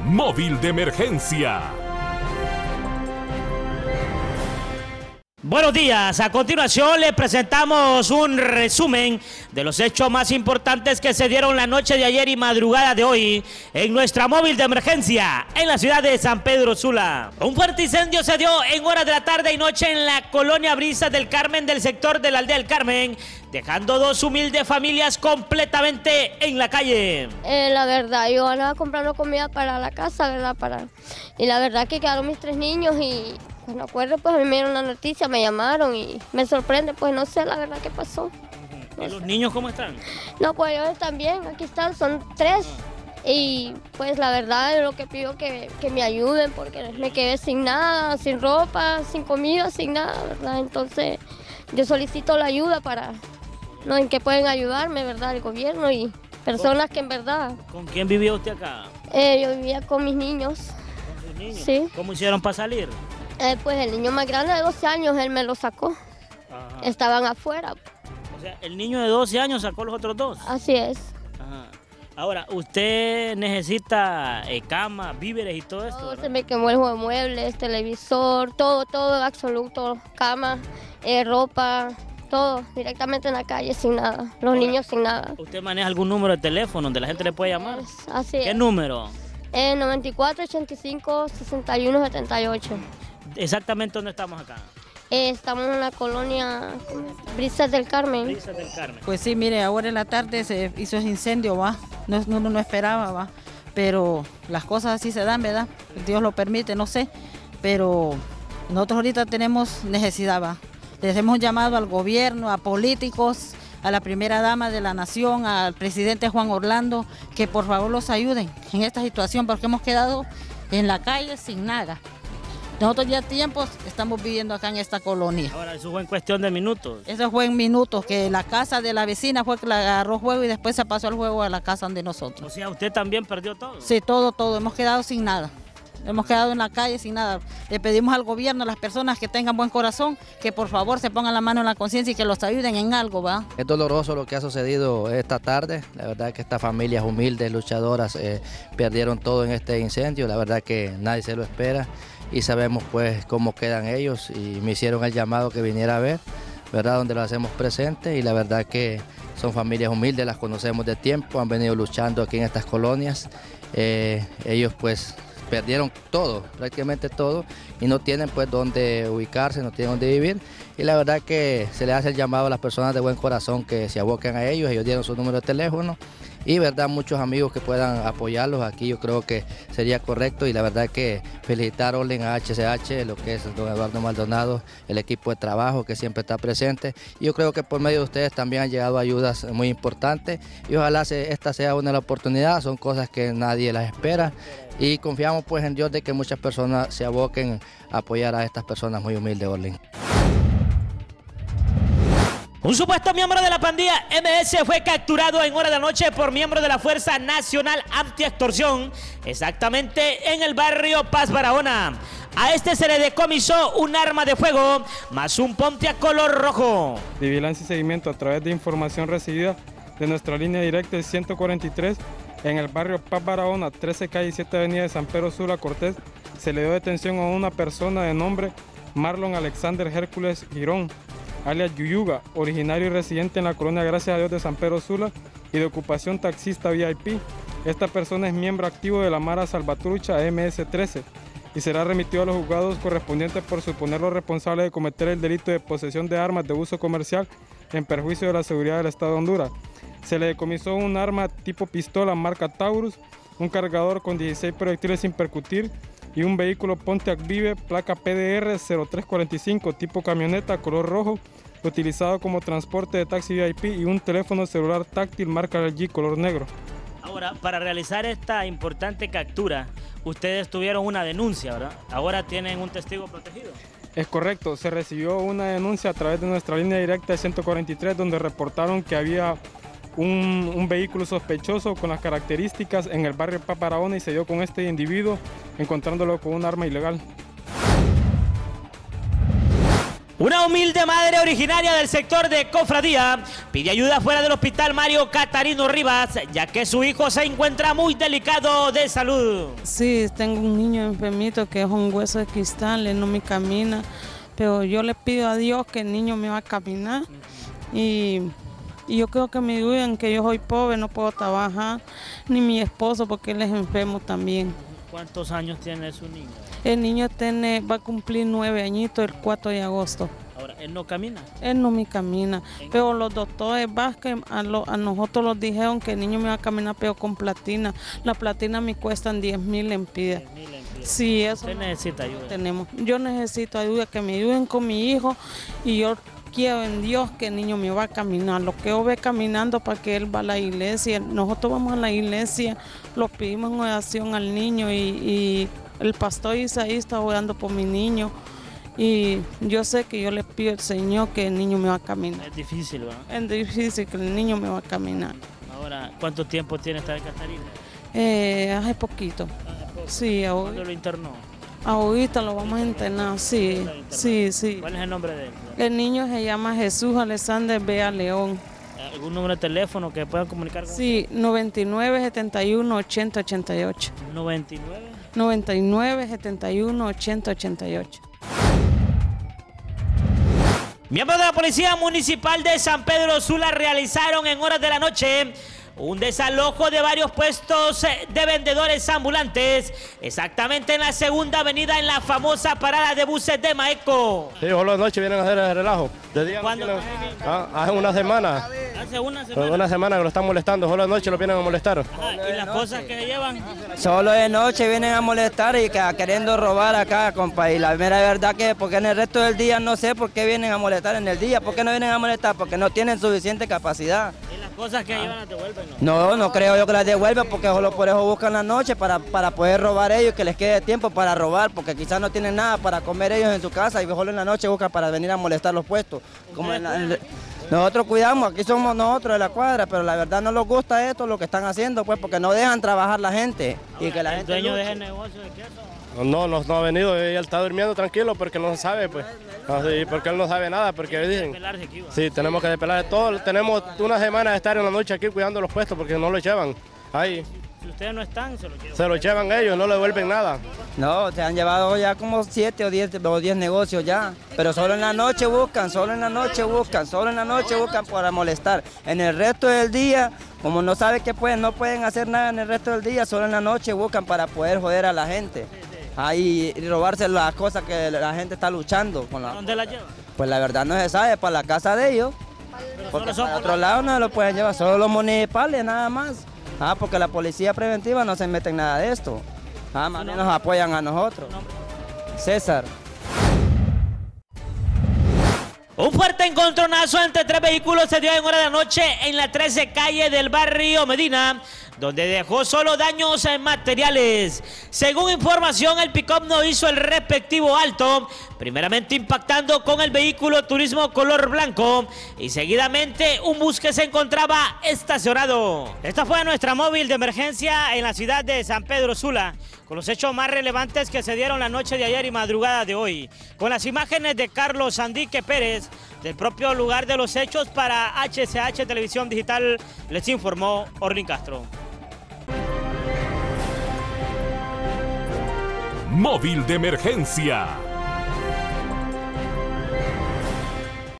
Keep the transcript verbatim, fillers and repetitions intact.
Móvil de emergencia. Buenos días, a continuación le presentamos un resumen de los hechos más importantes que se dieron la noche de ayer y madrugada de hoy en nuestra móvil de emergencia en la ciudad de San Pedro Sula. Un fuerte incendio se dio en horas de la tarde y noche en la colonia Brisas del Carmen del sector de la aldea del Carmen, dejando dos humildes familias completamente en la calle. Eh, la verdad, yo andaba comprando comida para la casa, ¿verdad? Para... Y la verdad que quedaron mis tres niños y... Pues no acuerdo, pues a mí me dieron la noticia, me llamaron y me sorprende, pues no sé la verdad qué pasó. ¿Y los niños cómo están? No, pues ellos están bien, aquí están, son tres. Y pues la verdad es lo que pido que, que me ayuden porque me quedé sin nada, sin ropa, sin comida, sin nada, ¿verdad? Entonces yo solicito la ayuda para, ¿no? En que pueden ayudarme, ¿verdad? El gobierno y personas que en verdad... ¿Con quién vivía usted acá? Eh, yo vivía con mis niños. ¿Con sus niños? Sí. ¿Cómo hicieron para salir? Eh, pues el niño más grande de doce años, él me lo sacó. Ajá. Estaban afuera. O sea, el niño de doce años sacó los otros dos. Así es. Ajá. Ahora, ¿usted necesita eh, cama, víveres y todo esto? Todo, se me quemó el juego de muebles, televisor, todo, todo, absoluto. Cama, eh, ropa, todo, directamente en la calle sin nada. Los Ahora, niños sin nada. ¿Usted maneja algún número de teléfono donde la gente le puede llamar? Así ¿Qué es. número? Eh, noventa y cuatro, ochenta y cinco, sesenta y uno, setenta y ocho. ¿Exactamente dónde estamos acá? Eh, estamos en la colonia Brisas del Carmen. Brisas del Carmen. Pues sí, mire, ahora en la tarde se hizo ese incendio, va. No, no, no esperaba, va. Pero las cosas así se dan, ¿verdad? Dios lo permite, no sé. Pero nosotros ahorita tenemos necesidad, va. Les hemos llamado al gobierno, a políticos, a la primera dama de la nación, al presidente Juan Orlando, que por favor los ayuden en esta situación, porque hemos quedado en la calle sin nada. Nosotros ya tiempos estamos viviendo acá en esta colonia. Ahora, eso fue en cuestión de minutos. Eso fue en minutos, que la casa de la vecina fue que la agarró juego y después se pasó el juego a la casa de nosotros. O sea, ¿usted también perdió todo? Sí, todo, todo. Hemos quedado sin nada. Hemos quedado en la calle sin nada. Le pedimos al gobierno, a las personas que tengan buen corazón, que por favor se pongan la mano en la conciencia y que los ayuden en algo, ¿va? Es doloroso lo que ha sucedido esta tarde. La verdad que estas familias humildes, luchadoras, eh, perdieron todo en este incendio. La verdad que nadie se lo espera y sabemos pues cómo quedan ellos y me hicieron el llamado que viniera a ver, ¿verdad? Donde los hacemos presentes y la verdad que son familias humildes, las conocemos de tiempo, han venido luchando aquí en estas colonias. Eh, ellos pues perdieron todo, prácticamente todo, y no tienen pues dónde ubicarse, no tienen dónde vivir, y la verdad que se les hace el llamado a las personas de buen corazón que se aboquen a ellos. Ellos dieron su número de teléfono y verdad muchos amigos que puedan apoyarlos aquí, yo creo que sería correcto, y la verdad que felicitar Orlen a H C H, lo que es el don Eduardo Maldonado, el equipo de trabajo que siempre está presente, y yo creo que por medio de ustedes también han llegado ayudas muy importantes y ojalá se, esta sea una de las oportunidades, son cosas que nadie las espera y confiamos pues en Dios de que muchas personas se aboquen a apoyar a estas personas muy humildes de Orlen. Un supuesto miembro de la pandilla M S fue capturado en hora de la noche por miembros de la Fuerza Nacional Anti-Extorsión, exactamente en el barrio Paz Barahona. A este se le decomisó un arma de fuego más un Pontiac color rojo. De vigilancia y seguimiento a través de información recibida de nuestra línea directa ciento cuarenta y tres en el barrio Paz Barahona, trece calle y siete avenida de San Pedro Sula Cortés, se le dio detención a una persona de nombre Marlon Alexander Hércules Girón, alias Yuyuga, originario y residente en la colonia Gracias a Dios de San Pedro Sula y de ocupación taxista V I P. Esta persona es miembro activo de la Mara Salvatrucha M S trece y será remitido a los juzgados correspondientes por suponerlo responsable de cometer el delito de posesión de armas de uso comercial en perjuicio de la seguridad del Estado de Honduras. Se le decomisó un arma tipo pistola marca Taurus, un cargador con dieciséis proyectiles sin percutir y un vehículo Pontiac Vive, placa P D R cero tres cuarenta y cinco, tipo camioneta, color rojo, utilizado como transporte de taxi V I P, y un teléfono celular táctil marca L G, color negro. Ahora, para realizar esta importante captura, ustedes tuvieron una denuncia, ¿verdad? Ahora tienen un testigo protegido. Es correcto, se recibió una denuncia a través de nuestra línea directa de ciento cuarenta y tres, donde reportaron que había Un, un vehículo sospechoso con las características en el barrio Paz Barahona y se dio con este individuo encontrándolo con un arma ilegal. Una Una humilde madre originaria del sector de Cofradía pide ayuda fuera del hospital Mario Catarino Rivas, ya que su hijo se encuentra muy delicado de salud. Sí, tengo un niño enfermito que es un hueso de cristal, él no me camina, pero yo le pido a Dios que el niño me va a caminar y, y yo creo que me ayuden, que yo soy pobre, no puedo trabajar, ni mi esposo porque él es enfermo también. ¿Cuántos años tiene su niño? El niño tiene, va a cumplir nueve añitos el cuatro de agosto. Ahora, ¿él no camina? Él no me camina, pero los doctores Vázquez a, lo, a nosotros nos dijeron que el niño me va a caminar pero con platina. La platina me cuestan diez mil lempiras. Sí, eso. ¿Usted necesita ayuda? Tenemos. Yo necesito ayuda, que me ayuden con mi hijo y yo quiero en Dios que el niño me va a caminar. Lo que yo ve caminando para que él va a la iglesia. Nosotros vamos a la iglesia, lo pedimos en oración al niño y, y el pastor Isaí está orando por mi niño. Y yo sé que yo le pido al Señor que el niño me va a caminar. Es difícil, ¿verdad? Es difícil que el niño me va a caminar. Ahora, ¿cuánto tiempo tiene esta Catarina? Eh, hace poquito. Hace poco. Sí, ahorita. ¿Cuándo lo internó? Ahorita lo vamos a internar, sí, sí, sí. ¿Cuál es el nombre de él? El niño se llama Jesús Alexander Bea León. ¿Algún número de teléfono que puedan comunicar con Sí, noventa y nueve, setenta y uno, ochenta, ochenta y ocho. ¿noventa y nueve? noventa y nueve, setenta y uno, ochenta, ochenta y ocho. Miembros de la Policía Municipal de San Pedro Sula realizaron en horas de la noche un desalojo de varios puestos de vendedores ambulantes, exactamente en la segunda avenida, en la famosa parada de buses de Maeco. Sí, solo de noche vienen a hacer el relajo. De día ¿Cuándo? no tienen- ah, hace una semana. Hace una semana. Una semana que lo están molestando, solo de noche lo vienen a molestar. Ajá, ¿y las cosas que se llevan? Solo de noche vienen a molestar y que, queriendo robar acá, compa. Y la mera verdad que porque en el resto del día no sé por qué vienen a molestar en el día. ¿Por qué no vienen a molestar? Porque no tienen suficiente capacidad. ¿Y las cosas que llevan las devuelven? No, no creo yo que las devuelvan porque solo por eso buscan la noche para, para poder robar ellos y que les quede tiempo para robar porque quizás no tienen nada para comer ellos en su casa y solo en la noche buscan para venir a molestar los puestos. Como en la- en- nosotros cuidamos, aquí somos nosotros de la cuadra, pero la verdad no nos gusta esto, lo que están haciendo, pues porque no dejan trabajar la gente. Y que la ¿El gente dueño de luche. ese negocio de queso? No, no, no ha venido, él está durmiendo tranquilo porque no sabe, pues. Así, porque él no sabe nada, porque dicen. Pelarse aquí, va. Sí, tenemos que despelar todo. Tenemos una semana de estar en la noche aquí cuidando los puestos porque no lo llevan. Ahí, Si ustedes no están, se lo llevan. se lo llevan ellos, no le devuelven nada. No, se han llevado ya como siete o diez, o diez negocios ya, pero solo en la noche buscan, solo en la noche buscan, solo en la noche buscan para molestar. En el resto del día, como no saben que pueden, no pueden hacer nada en el resto del día, solo en la noche buscan para poder joder a la gente. Ahí y robarse las cosas que la gente está luchando con ¿A la. dónde las llevan? Pues la verdad no se sabe, para la casa de ellos, porque solo son para por otro lado no lo pueden llevar, solo los municipales nada más. Ah, porque la policía preventiva no se mete en nada de esto. Ah, más bien nos apoyan a nosotros. César. Un fuerte encontronazo entre tres vehículos se dio en hora de la noche en la trece calle del barrio Medina, donde dejó solo daños materiales. Según información, el pick-up no hizo el respectivo alto, primeramente impactando con el vehículo turismo color blanco y seguidamente un bus que se encontraba estacionado. Esta fue nuestra móvil de emergencia en la ciudad de San Pedro Sula, con los hechos más relevantes que se dieron la noche de ayer y madrugada de hoy, con las imágenes de Carlos Sandique Pérez del propio lugar de los hechos. Para H C H Televisión Digital les informó Orlin Castro. Móvil de emergencia.